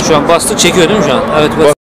Şu an bastık çekiyor değil mi şu an? Evet.